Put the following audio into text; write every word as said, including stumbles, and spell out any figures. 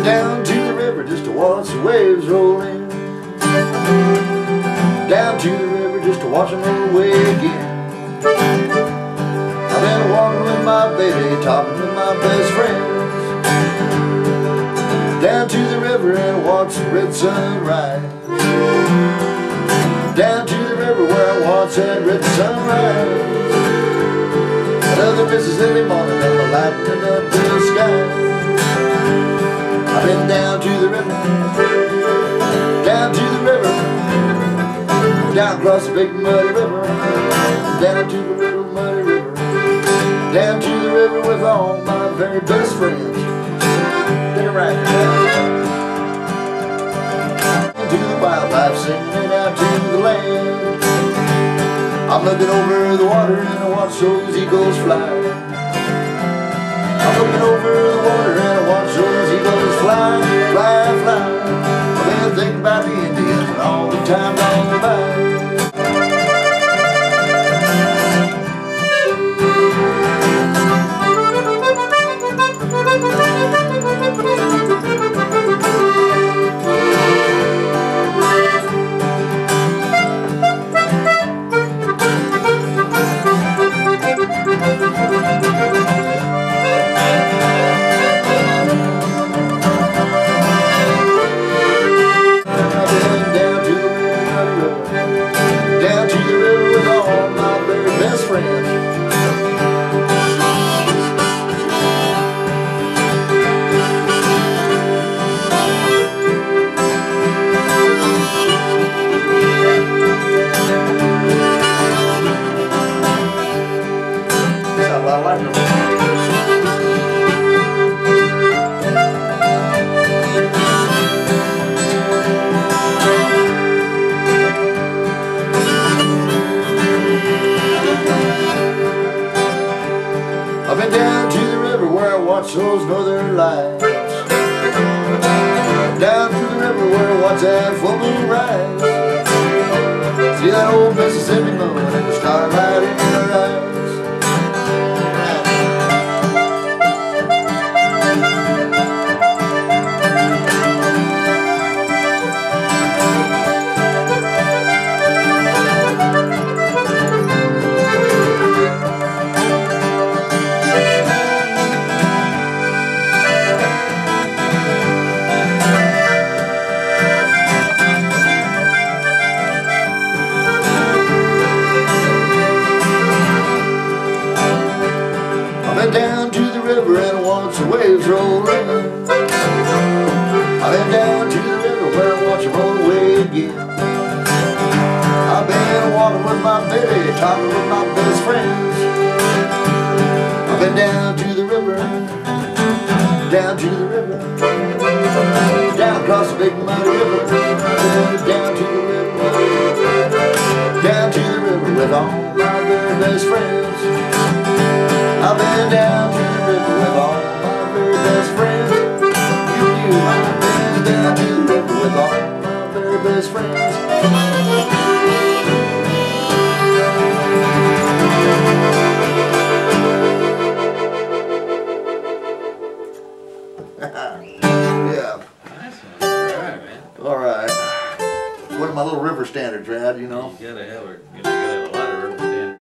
down to the river just to watch the waves roll in. Down to the river just to watch them roll away again. I've been walking with my baby, talking with my best friends. Down to the river and watch the red sun rise. Down to the river where I watch that red sun rise. Another Mississippi morning and the lightning up in the sky. I've been down to the river, down to the river, down across the big muddy river, down to the little muddy river, down to the river with all my very best friends. Get it right now. To the wildlife, singing it out to the land. I'm looking over the water and I watch those eagles fly. I'm looking over the water and I watch those eagles fly, fly, fly. I've been thinking about the Indians and all the time gone by. I've been down to the river where I watch those northern lights. Down to the river where I watch that full moon rise. See that old Mississippi moon and the starlight in her eyes. Down to the river and watch the waves roll in. I've been down to the river where I watch them roll away again. I've been walking with my baby, talking with my best friends. I've been down to the river, down to the river, down across the big muddy river, down to the river, down to the river with all my very best friends. I've been down to the river with all my very best friends. You, you, I've been down to the river with all my very best friends. Yeah. Nice one. All right, man. All right. One of my little river standards, Rad, you know. You gotta have a, you gotta have a lot.